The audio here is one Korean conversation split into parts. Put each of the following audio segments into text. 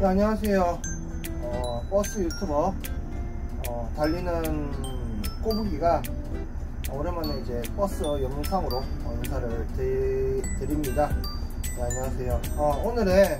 네, 안녕하세요. 버스 유튜버 달리는 꼬부기가 오랜만에 이제 버스 영상으로 인사를 드립니다. 네, 안녕하세요. 오늘의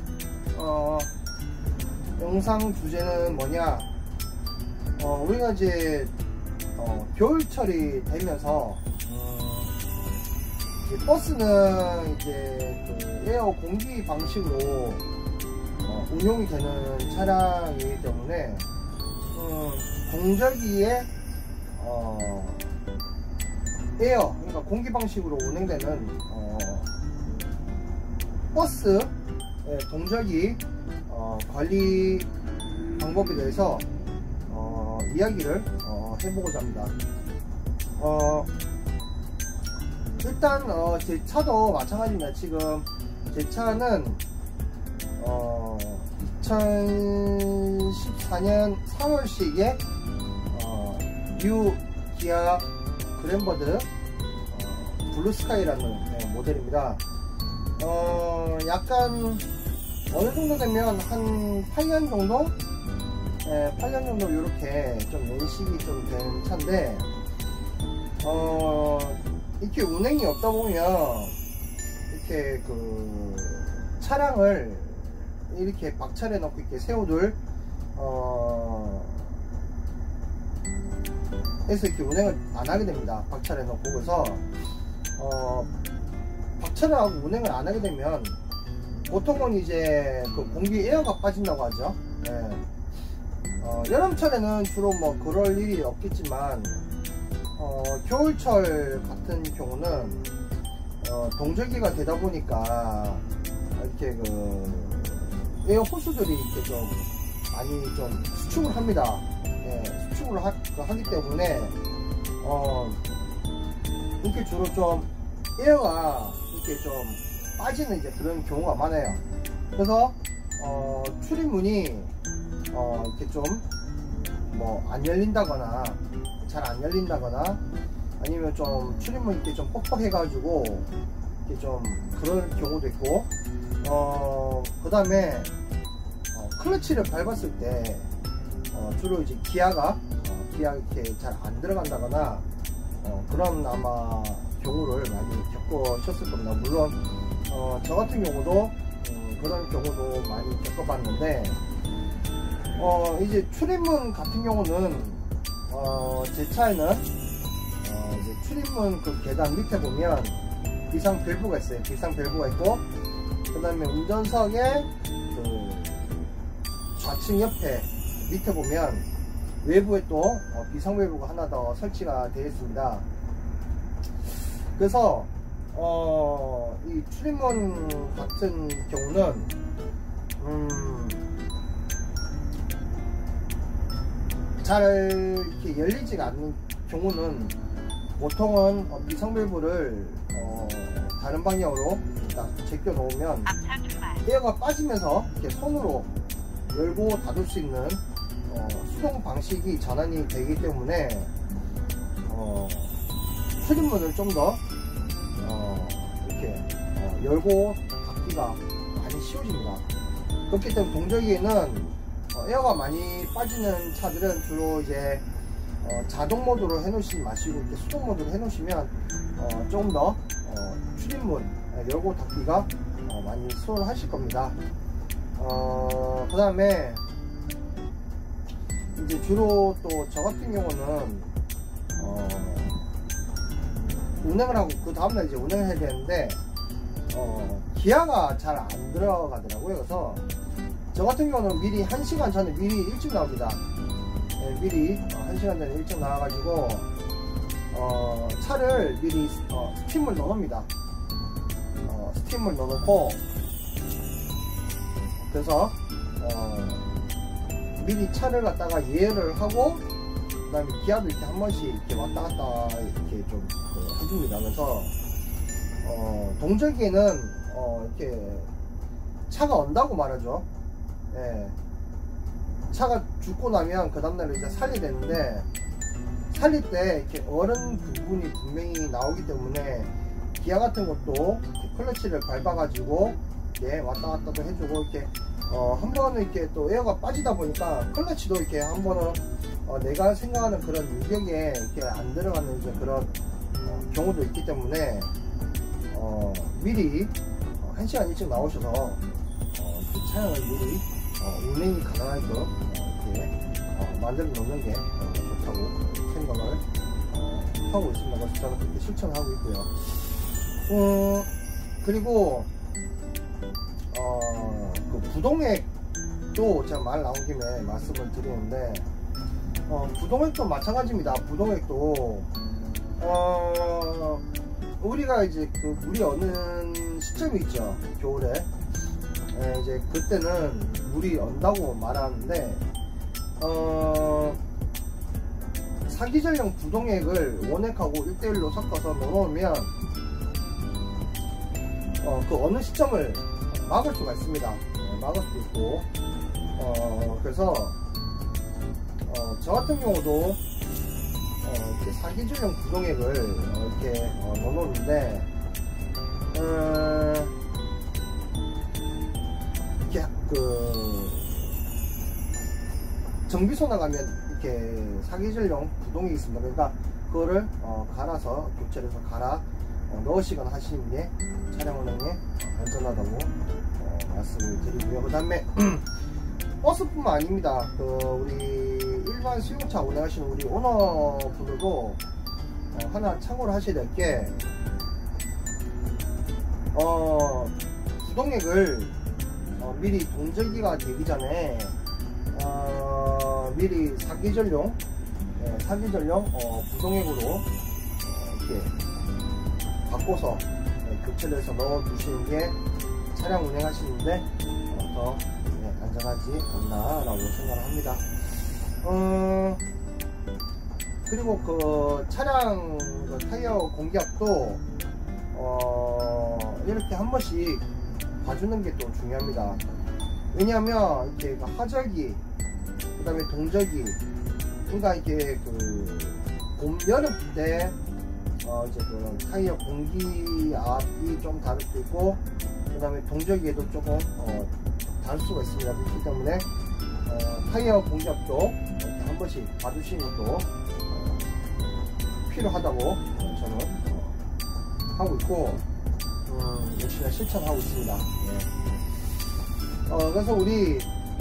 영상 주제는 뭐냐, 우리가 이제 겨울철이 되면서 이제 버스는 이제 그 에어 공기 방식으로 운용이 되는 차량이기 때문에 동절기에 에어, 그러니까 공기 방식으로 운행되는 버스 동절기 관리 방법에 대해서 이야기를 해보고자 합니다. 일단 제 차도 마찬가지입니다. 지금 제 차는 2014년 3월식에 뉴 기아 그랜버드 블루스카이라는 모델입니다. 약간 어느 정도 되면 한 8년 정도? 8년 정도 이렇게 좀 연식이 좀 된 차인데, 이렇게 운행이 없다 보면 이렇게 그 차량을 이렇게 박차를 놓고 이렇게 세워둘 해서 이렇게 운행을 안 하게 됩니다. 박차를 놓고. 그래서 박차를 하고 운행을 안 하게 되면 보통은 이제 그 공기 에어가 빠진다고 하죠. 여름철에는 주로 뭐 그럴 일이 없겠지만 겨울철 같은 경우는 동절기가 되다 보니까 이렇게 그 에어 호스들이 이렇게 좀 많이 좀 수축을 합니다. 수축을 하기 때문에 이렇게 주로 좀 에어가 이렇게 좀 빠지는 이제 그런 경우가 많아요. 그래서 출입문이 이렇게 좀 뭐 안 열린다거나 잘 안 열린다거나 아니면 좀 출입문이 이렇게 좀 뻑뻑해 가지고 이렇게 좀 그런 경우도 있고, 그 다음에 클러치를 밟았을 때 주로 이제 기아가 이렇게 잘 안 들어간다거나 그런 아마 경우를 많이 겪으셨을 겁니다. 물론 저 같은 경우도 그런 경우도 많이 겪어봤는데, 이제 출입문 같은 경우는 제 차에는 이제 출입문 그 계단 밑에 보면 비상 밸브가 있어요. 비상 밸브가 있고, 그 다음에 운전석의 그 좌측 옆에 밑에 보면 외부에 또 비상 밸브가 하나 더 설치가 되어 있습니다. 그래서 이 출입문 같은 경우는 잘 이렇게 열리지가 않는 경우는 보통은 비상 밸브를 다른 방향으로 딱 제껴 놓으면 에어가 빠지면서 이렇게 손으로 열고 닫을 수 있는 수동 방식이 전환이 되기 때문에 출입문을 좀 더 이렇게 열고 닫기가 많이 쉬워집니다. 그렇기 때문에 동절기에는 에어가 많이 빠지는 차들은 주로 이제 자동 모드로 해 놓으시지 마시고 이렇게 수동 모드로 해 놓으시면 조금 더 출입문 열고 닫기가 많이 수월하실 겁니다. 그 다음에 이제 주로 또 저 같은 경우는 운행을 하고 그 다음날 이제 운행을 해야 되는데 기아가 잘 안 들어가더라고요. 그래서 저 같은 경우는 미리 1시간 전에 미리 일찍 나옵니다. 미리 1시간 전에 일찍 나와가지고 차를 미리 스팀을 넣어놓습니다. 스팀을 넣어놓고, 그래서 미리 차를 갖다가 예열을 하고, 그 다음에 기아도 이렇게 한 번씩 이렇게 왔다 갔다 이렇게 좀 해줍니다. 그래서 동절기에는 이렇게 차가 온다고 말하죠. 차가 죽고 나면 그 다음날 이제 살려야 되는데, 살릴 때 이렇게 얼은 부분이 분명히 나오기 때문에 기아 같은 것도 클러치를 밟아 가지고 왔다 갔다도 해주고 이렇게 한 번은 이렇게 또 에어가 빠지다 보니까 클러치도 이렇게 한 번은 내가 생각하는 그런 유격에 이렇게 안 들어가는 이제 그런 경우도 있기 때문에 미리 1시간 일찍 나오셔서 그 차량을 미리 운행이 가능하게끔 이렇게 만들어 놓는 게 좋다고 생각을 하고 있습니다. 그래서 저는 그렇게 실천하고 있고요. 그리고 그 부동액도 제가 말 나온 김에 말씀을 드리는데 부동액도 마찬가지입니다. 부동액도 우리가 이제 그 물이 어는 시점이 있죠. 겨울에 이제 그때는 물이 언다고 말하는데 사기전용 부동액을 원액하고 1:1로 섞어서 넣어놓으면 그 어느 시점을 막을 수가 있습니다. 막을 수도 있고 그래서 저 같은 경우도 이렇게 사기전용 부동액을 이렇게 넣어놓는데 이렇게 그 정비소 나가면 이렇게 사기전용 부동액이 있습니다. 그러니까 그거를 갈아서 교체를 해서 갈아 넣으시거나 하시는 게 차량 운행에 안전하다고 말씀을 드리고요. 그 다음에 버스뿐만 아닙니다. 그 우리 일반 승용차 운행하시는 우리 오너분들도 하나 참고를 하셔야 될 게 부동액을 미리 동절기가 되기 전에 미리 사기전용 부동액으로 이렇게 바꿔서 교체를 해서 넣어 두시는 게 차량 운행하시는데 더 안전하지 않나 라고 생각을 합니다. 그리고 그 차량 그 타이어 공기압도 이렇게 한 번씩 봐주는 게 또 중요합니다. 왜냐하면 이렇게 그 하절기 그 다음에 동절기, 그러니까 이게 그 봄, 여름 때 이제 그 타이어 공기압이 좀 다를 수 있고, 그 다음에 동절기에도 조금 다를 수가 있습니다. 그렇기 때문에 타이어 공기압도 이렇게 한 번씩 봐주시는 것도 필요하다고 저는 하고 있고 열심히 실천하고 있습니다. 그래서 우리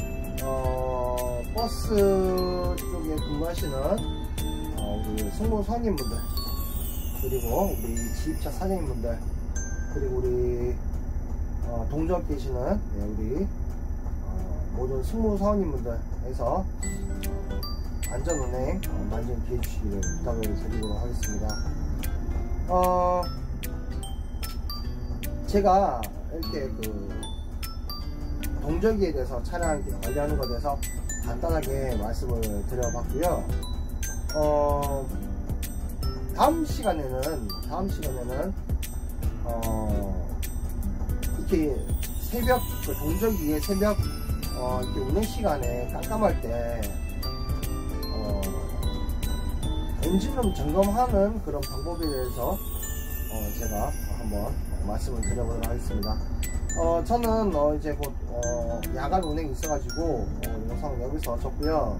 버스 쪽에 근무하시는 우리 승무사님분들, 그리고 우리 지입차 사장님분들, 그리고 우리 동조업 계시는 우리 모든 승무사원님분들에서 안전운행 많이 좀 기해주시기를 부탁을 드리도록 하겠습니다. 제가 이렇게 그 동절기에 대해서 차량 관리하는 것에 대해서 간단하게 말씀을 드려봤고요. 다음 시간에는 이렇게 새벽, 그 동절기에 새벽 이렇게 운행 시간에 깜깜할 때 엔진룸 점검하는 그런 방법에 대해서 제가 한번 말씀을 드려보도록 하겠습니다. 저는 이제 곧 야간 운행이 있어가지고 영상을 여기서 줬고요.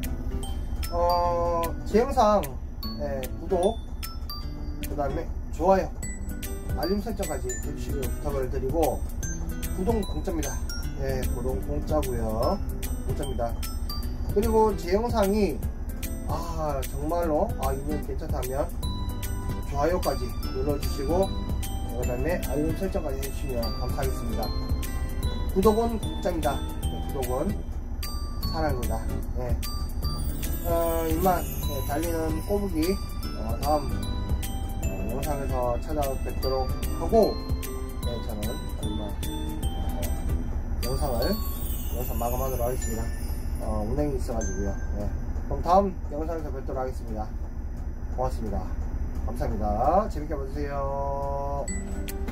제 영상 구독, 그 다음에 좋아요, 알림 설정까지 해주시길 부탁을 드리고, 구독 공짜입니다. 구독 공짜고요. 공짜입니다. 그리고 제 영상이 정말로 이면 괜찮다면 좋아요까지 눌러주시고, 그 다음에 알림 설정까지 해주시면 감사하겠습니다. 구독은 공짜입니다. 구독은 사랑입니다. 이만 달리는 꼬부기 다음 영상에서 찾아뵙도록 하고, 저는 이만 영상 마감하도록 하겠습니다. 운행이 있어가지고요. 그럼 다음 영상에서 뵙도록 하겠습니다. 고맙습니다. 감사합니다. 재밌게 봐주세요.